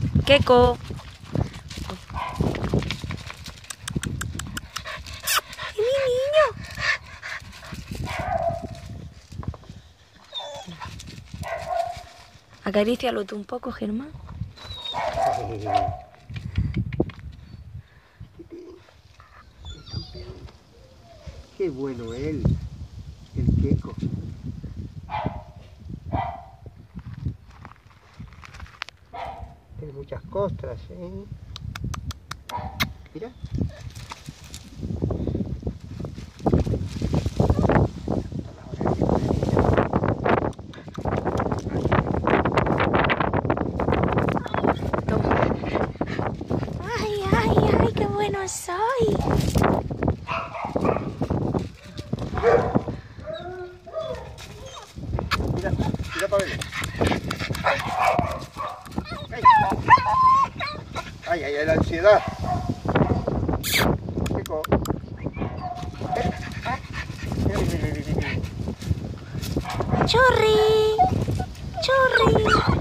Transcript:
Keiko. ¡Es mi niño! Acarícialo tú un poco, Germán. Qué bueno él, el Keiko. Tiene muchas costras, ¿eh? Mira. ¡Ay, ay, ay! ¡Qué bueno soy! Mira, mira para ver. Ay, ay, ay, la ansiedad. Keiko. ¡Churri! ¡Churri!